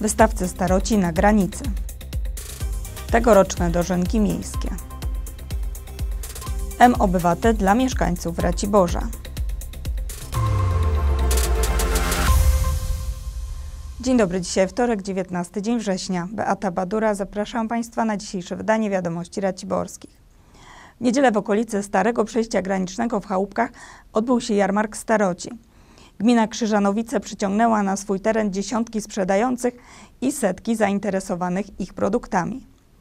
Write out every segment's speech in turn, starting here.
Wystawcy staroci na granicy. Tegoroczne dożynki miejskie. M-Obywatel dla mieszkańców Raciborza. Dzień dobry, dzisiaj wtorek, 19 dzień września. Beata Badura, zapraszam Państwa na dzisiejsze wydanie Wiadomości Raciborskich. W niedzielę w okolicy Starego Przejścia Granicznego w Chałupkach odbył się jarmark staroci. Gmina Krzyżanowice przyciągnęła na swój teren dziesiątki sprzedających i setki zainteresowanych ich produktami.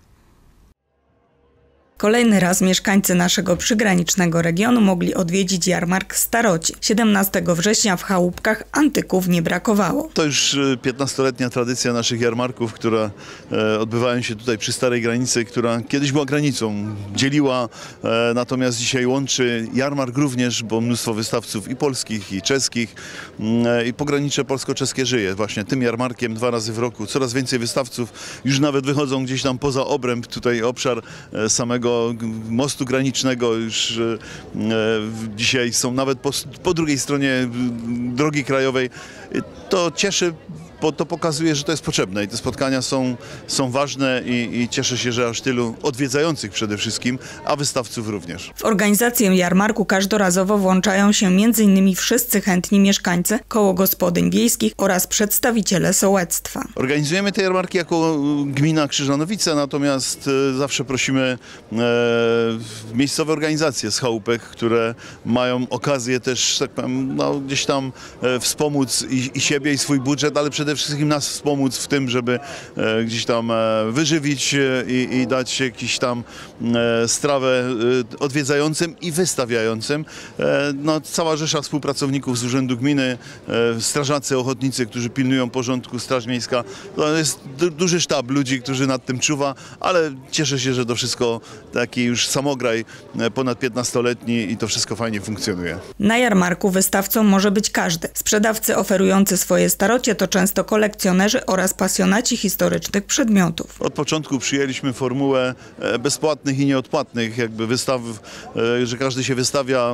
Kolejny raz mieszkańcy naszego przygranicznego regionu mogli odwiedzić jarmark staroci. 17 września w Chałupkach antyków nie brakowało. To już 15-letnia tradycja naszych jarmarków, które odbywają się tutaj przy Starej Granicy, która kiedyś była granicą, dzieliła, natomiast dzisiaj łączy jarmark również, bo mnóstwo wystawców i polskich, i czeskich, i pogranicze polsko-czeskie żyje właśnie tym jarmarkiem 2 razy w roku. Coraz więcej wystawców już nawet wychodzą gdzieś tam poza obręb, tutaj obszar samego mostu granicznego. Już dzisiaj są nawet po drugiej stronie drogi krajowej. To cieszy, bo to pokazuje, że to jest potrzebne i te spotkania są ważne i cieszę się, że aż tylu odwiedzających przede wszystkim, a wystawców również. W organizację jarmarku każdorazowo włączają się m.in. wszyscy chętni mieszkańcy, koło gospodyń wiejskich oraz przedstawiciele sołectwa. Organizujemy te jarmarki jako gmina Krzyżanowice, natomiast zawsze prosimy miejscowe organizacje z chałupek, które mają okazję też, tak powiem, gdzieś tam wspomóc i siebie, i swój budżet, ale przede wszystkim nas wspomóc w tym, żeby gdzieś tam wyżywić i dać jakiś tam strawę odwiedzającym i wystawiającym. Cała rzesza współpracowników z Urzędu Gminy, strażacy, ochotnicy, którzy pilnują porządku, Straż Miejska. To jest duży sztab ludzi, którzy nad tym czuwa, ale cieszę się, że to wszystko taki już samograj ponad 15-letni i to wszystko fajnie funkcjonuje. Na jarmarku wystawcą może być każdy. Sprzedawcy oferujący swoje starocie to często kolekcjonerzy oraz pasjonaci historycznych przedmiotów. Od początku przyjęliśmy formułę bezpłatnych i nieodpłatnych jakby wystaw, że każdy się wystawia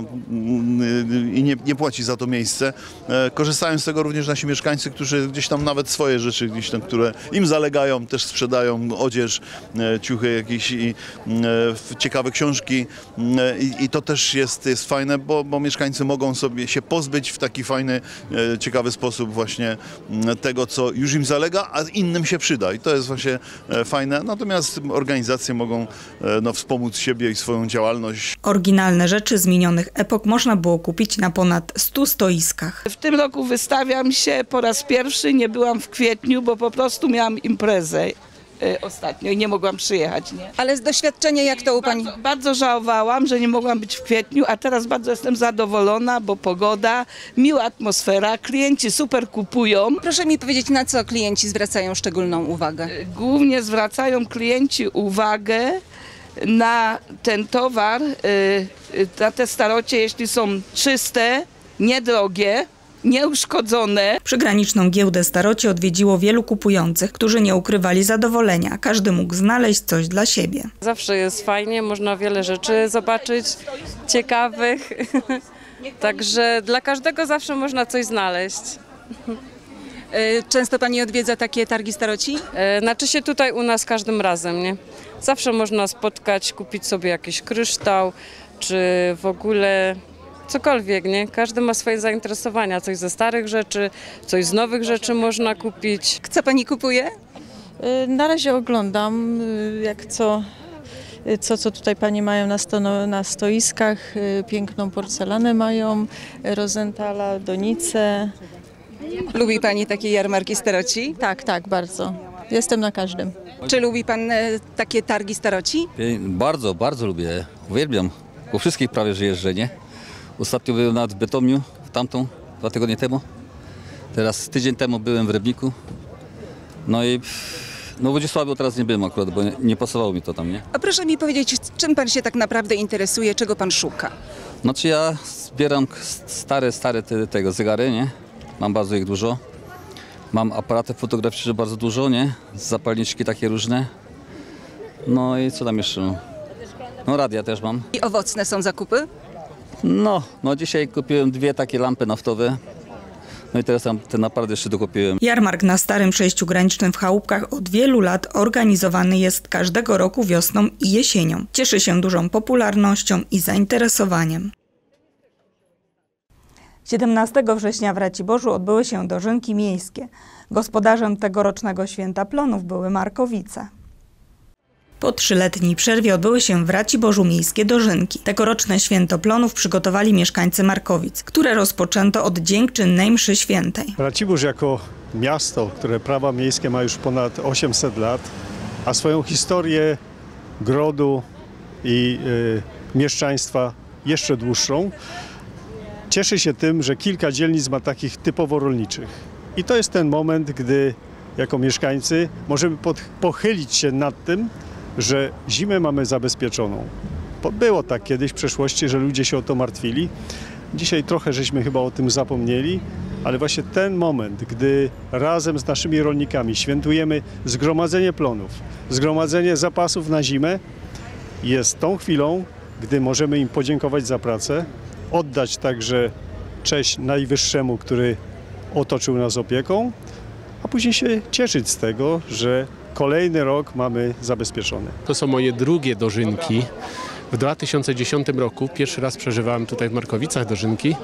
i nie płaci za to miejsce. Korzystają z tego również nasi mieszkańcy, którzy gdzieś tam nawet swoje rzeczy, gdzieś tam, które im zalegają, też sprzedają, odzież, ciuchy jakieś i ciekawe książki i to też jest fajne, bo mieszkańcy mogą sobie się pozbyć w taki fajny, ciekawy sposób właśnie tego, co już im zalega, a innym się przyda i to jest właśnie fajne. Natomiast organizacje mogą wspomóc siebie i swoją działalność. Oryginalne rzeczy z minionych epok można było kupić na ponad 100 stoiskach. W tym roku wystawiam się po raz pierwszy, nie byłam w kwietniu, bo po prostu miałam imprezę ostatnio i nie mogłam przyjechać. Nie? Ale z doświadczenia jak to u Pani? Bardzo żałowałam, że nie mogłam być w kwietniu, a teraz bardzo jestem zadowolona, bo pogoda, miła atmosfera, klienci super kupują. Proszę mi powiedzieć, na co klienci zwracają szczególną uwagę? Głównie zwracają klienci uwagę na ten towar, na te starocie, jeśli są czyste, niedrogie, nieuszkodzone. Przygraniczną giełdę staroci odwiedziło wielu kupujących, którzy nie ukrywali zadowolenia. Każdy mógł znaleźć coś dla siebie. Zawsze jest fajnie, można wiele rzeczy zobaczyć, ciekawych. Także dla każdego zawsze można coś znaleźć. Często Pani odwiedza takie targi staroci? Znaczy się tutaj u nas każdym razem, nie? Zawsze można spotkać, kupić sobie jakiś kryształ, czy w ogóle cokolwiek, nie? Każdy ma swoje zainteresowania, coś ze starych rzeczy, coś z nowych rzeczy można kupić. Co Pani kupuje? Na razie oglądam, jak co tutaj Panie mają na stoiskach. Piękną porcelanę mają, Rosenthala, donice. Lubi Pani takie jarmarki staroci? Tak, bardzo. Jestem na każdym. Czy lubi Pan takie targi staroci? Bardzo, bardzo lubię. Uwielbiam. Po wszystkich prawie że jeżdżę, nie? Ostatnio byłem nawet w Bytomiu, 2 tygodnie temu. Teraz tydzień temu byłem w Rybniku. No i w Wodzisławiu teraz nie byłem akurat, bo nie pasowało mi to tam, nie? A proszę mi powiedzieć, czym Pan się tak naprawdę interesuje, czego Pan szuka? Znaczy ja zbieram stare tego zegary, nie? Mam bardzo ich dużo. Mam aparaty fotograficzne bardzo dużo, nie? Zapalniczki takie różne. No i co tam jeszcze? No radia też mam. I owocne są zakupy? No dzisiaj kupiłem 2 takie lampy naftowe. No i teraz tam ten aparat jeszcze dokupiłem. Jarmark na Starym Przejściu Granicznym w Chałupkach od wielu lat organizowany jest każdego roku wiosną i jesienią. Cieszy się dużą popularnością i zainteresowaniem. 17 września w Raciborzu odbyły się dożynki miejskie. Gospodarzem tegorocznego Święta Plonów były Markowice. Po 3-letniej przerwie odbyły się w Raciborzu miejskie dożynki. Tegoroczne Święto Plonów przygotowali mieszkańcy Markowic, które rozpoczęto od dziękczynnej mszy świętej. Racibórz jako miasto, które prawa miejskie ma już ponad 800 lat, a swoją historię grodu i mieszczaństwa jeszcze dłuższą, cieszy się tym, że kilka dzielnic ma takich typowo rolniczych. I to jest ten moment, gdy jako mieszkańcy możemy pochylić się nad tym, że zimę mamy zabezpieczoną. Było tak kiedyś w przeszłości, że ludzie się o to martwili. Dzisiaj trochę żeśmy chyba o tym zapomnieli, ale właśnie ten moment, gdy razem z naszymi rolnikami świętujemy zgromadzenie plonów, zgromadzenie zapasów na zimę, jest tą chwilą, gdy możemy im podziękować za pracę, oddać także cześć Najwyższemu, który otoczył nas opieką, a później się cieszyć z tego, że kolejny rok mamy zabezpieczony. To są moje drugie dożynki. W 2010 roku pierwszy raz przeżywałem tutaj w Markowicach dożynki,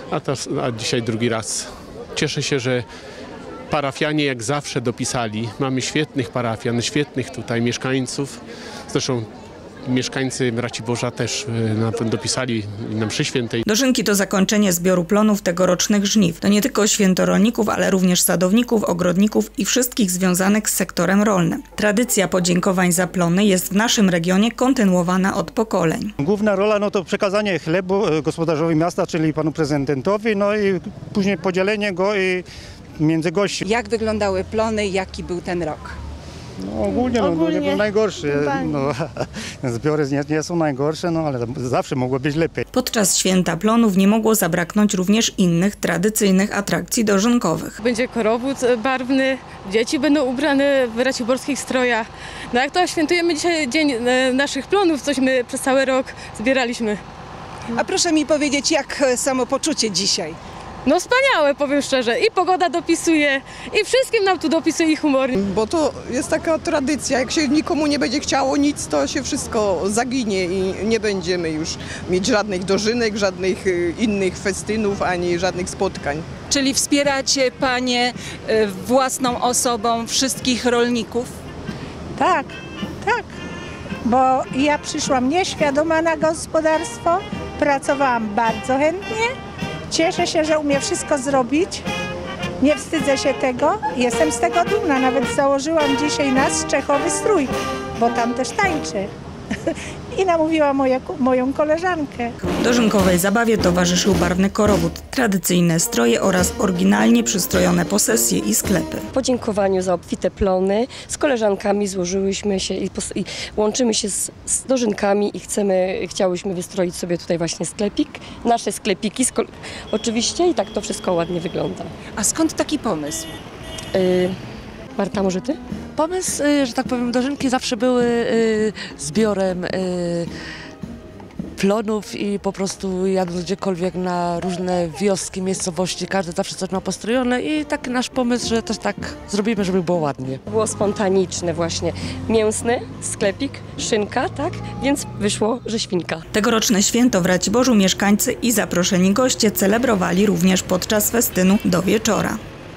a dzisiaj drugi raz. Cieszę się, że parafianie jak zawsze dopisali. Mamy świetnych parafian, świetnych tutaj mieszkańców. Zresztą mieszkańcy Raciborza też dopisali na mszy świętej. Dożynki to zakończenie zbioru plonów tegorocznych żniw. To nie tylko święto rolników, ale również sadowników, ogrodników i wszystkich związanych z sektorem rolnym. Tradycja podziękowań za plony jest w naszym regionie kontynuowana od pokoleń. Główna rola to przekazanie chlebu gospodarzowi miasta, czyli panu prezydentowi, no i później podzielenie go i między gości. Jak wyglądały plony, jaki był ten rok? No, ogólnie nie był najgorszy. Zbiory nie są najgorsze, ale zawsze mogło być lepiej. Podczas Święta Plonów nie mogło zabraknąć również innych tradycyjnych atrakcji dożynkowych. Będzie korowód barwny, dzieci będą ubrane w raciborskich strojach. No jak to świętujemy dzisiaj dzień naszych plonów, cośmy przez cały rok zbieraliśmy. A proszę mi powiedzieć, jak samopoczucie dzisiaj? No wspaniałe, powiem szczerze. I pogoda dopisuje, i wszystkim nam tu dopisuje i humor. Bo to jest taka tradycja, jak się nikomu nie będzie chciało nic, to się wszystko zaginie i nie będziemy już mieć żadnych dożynek, żadnych innych festynów, ani żadnych spotkań. Czyli wspieracie panie własną osobą wszystkich rolników? Tak, tak, bo ja przyszłam nieświadoma na gospodarstwo, pracowałam bardzo chętnie. Cieszę się, że umiem wszystko zrobić. Nie wstydzę się tego. Jestem z tego dumna. Nawet założyłam dzisiaj nas czechowy strój, bo tam też tańczę. I namówiła moją koleżankę. Dożynkowej zabawie towarzyszył barwny korowód, tradycyjne stroje oraz oryginalnie przystrojone posesje i sklepy. W podziękowaniu za obfite plony z koleżankami złożyłyśmy się i łączymy się z dożynkami i chciałyśmy wystroić sobie tutaj właśnie sklepik, nasze sklepiki oczywiście i tak to wszystko ładnie wygląda. A skąd taki pomysł? Marta, może ty? Pomysł, że tak powiem, dożynki zawsze były zbiorem plonów i po prostu jadąc gdziekolwiek na różne wioski, miejscowości, każdy zawsze coś ma postrojone i taki nasz pomysł, że też tak zrobimy, żeby było ładnie. Było spontaniczne właśnie. Mięsny sklepik, szynka, tak? Więc wyszło, że świnka. Tegoroczne święto w Raciborzu mieszkańcy i zaproszeni goście celebrowali również podczas festynu do wieczora.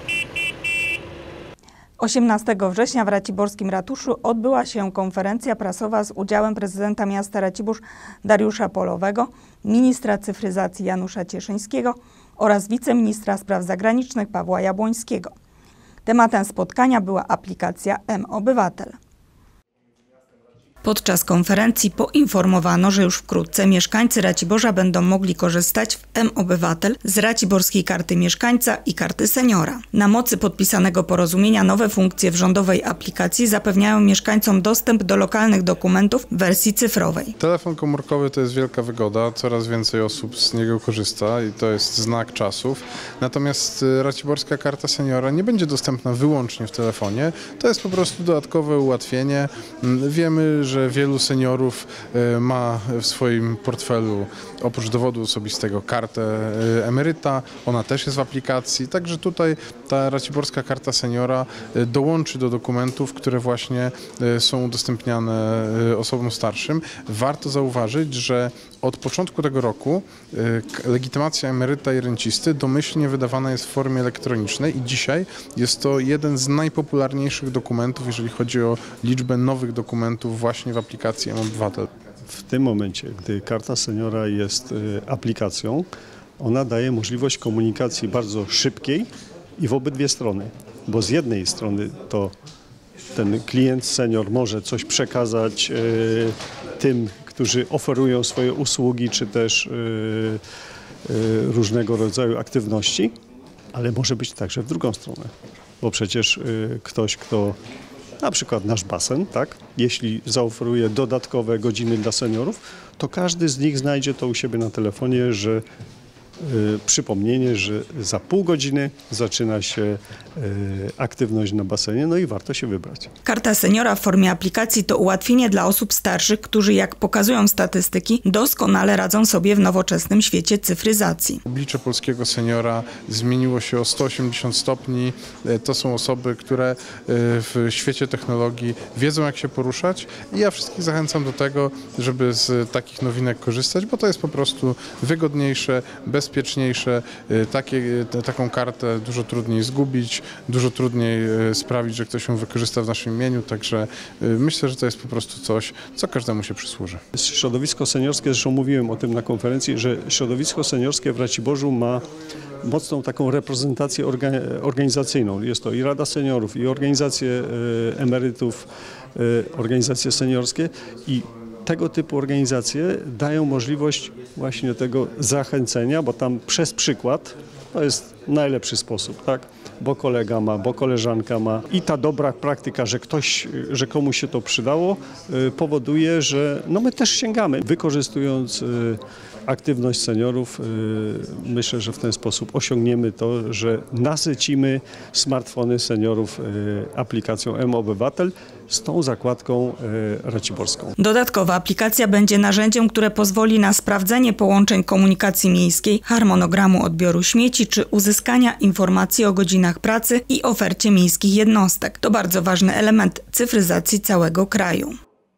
18 września w raciborskim ratuszu odbyła się konferencja prasowa z udziałem prezydenta miasta Racibórz Dariusza Polowego, ministra cyfryzacji Janusza Cieszyńskiego oraz wiceministra spraw zagranicznych Pawła Jabłońskiego. Tematem spotkania była aplikacja mObywatel. Podczas konferencji poinformowano, że już wkrótce mieszkańcy Raciborza będą mogli korzystać w mObywatel z raciborskiej karty mieszkańca i karty seniora. Na mocy podpisanego porozumienia nowe funkcje w rządowej aplikacji zapewniają mieszkańcom dostęp do lokalnych dokumentów w wersji cyfrowej. Telefon komórkowy to jest wielka wygoda, coraz więcej osób z niego korzysta i to jest znak czasów. Natomiast raciborska karta seniora nie będzie dostępna wyłącznie w telefonie. To jest po prostu dodatkowe ułatwienie. Wiemy, że że wielu seniorów ma w swoim portfelu oprócz dowodu osobistego kartę emeryta, ona też jest w aplikacji, także tutaj ta Raciborska Karta Seniora dołączy do dokumentów, które właśnie są udostępniane osobom starszym. Warto zauważyć, że od początku tego roku legitymacja emeryta i rencisty domyślnie wydawana jest w formie elektronicznej i dzisiaj jest to jeden z najpopularniejszych dokumentów, jeżeli chodzi o liczbę nowych dokumentów właśnie w aplikacji mObywatel. W tym momencie, gdy Karta Seniora jest aplikacją, ona daje możliwość komunikacji bardzo szybkiej i w obydwie strony, bo z jednej strony to ten klient senior może coś przekazać tym, którzy oferują swoje usługi, czy też różnego rodzaju aktywności, ale może być także w drugą stronę, bo przecież ktoś, kto na przykład nasz basen, tak, jeśli zaoferuje dodatkowe godziny dla seniorów, to każdy z nich znajdzie to u siebie na telefonie, że przypomnienie, że za pół godziny zaczyna się aktywność na basenie, no i warto się wybrać. Karta Seniora w formie aplikacji to ułatwienie dla osób starszych, którzy, jak pokazują statystyki, doskonale radzą sobie w nowoczesnym świecie cyfryzacji. Oblicze polskiego seniora zmieniło się o 180 stopni. To są osoby, które w świecie technologii wiedzą, jak się poruszać i ja wszystkich zachęcam do tego, żeby z takich nowinek korzystać, bo to jest po prostu wygodniejsze, bezpieczniejsze. Taką kartę dużo trudniej zgubić, dużo trudniej sprawić, że ktoś ją wykorzysta w naszym imieniu, także myślę, że to jest po prostu coś, co każdemu się przysłuży. Środowisko seniorskie, zresztą mówiłem o tym na konferencji, że środowisko seniorskie w Raciborzu ma mocną taką reprezentację organizacyjną. Jest to i Rada Seniorów, i organizacje emerytów, organizacje seniorskie i tego typu organizacje dają możliwość właśnie tego zachęcenia, bo tam przez przykład to jest najlepszy sposób, tak? Bo kolega ma, bo koleżanka ma i ta dobra praktyka, że komuś się to przydało, powoduje, że no my też sięgamy. Wykorzystując aktywność seniorów, myślę, że w ten sposób osiągniemy to, że nasycimy smartfony seniorów aplikacją mObywatel z tą zakładką raciborską. Dodatkowa aplikacja będzie narzędziem, które pozwoli na sprawdzenie połączeń komunikacji miejskiej, harmonogramu odbioru śmieci czy uzyskania informacji o godzinach pracy i ofercie miejskich jednostek. To bardzo ważny element cyfryzacji całego kraju.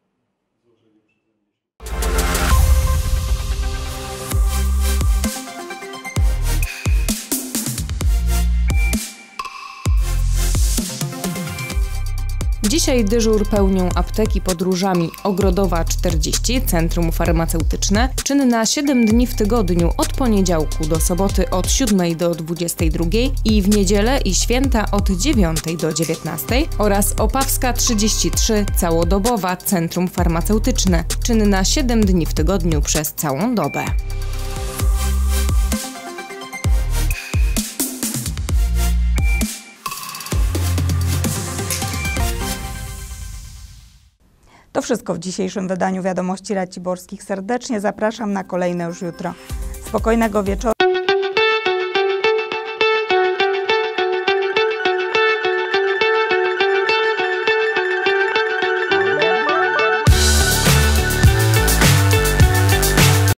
Dzisiaj dyżur pełnią apteki pod Różami Ogrodowa 40, Centrum Farmaceutyczne, czynna 7 dni w tygodniu od poniedziałku do soboty od 7 do 22 i w niedzielę i święta od 9 do 19 oraz Opawska 33, całodobowa Centrum Farmaceutyczne, czynna 7 dni w tygodniu przez całą dobę. To wszystko w dzisiejszym wydaniu Wiadomości Raciborskich. Serdecznie zapraszam na kolejne już jutro. Spokojnego wieczoru.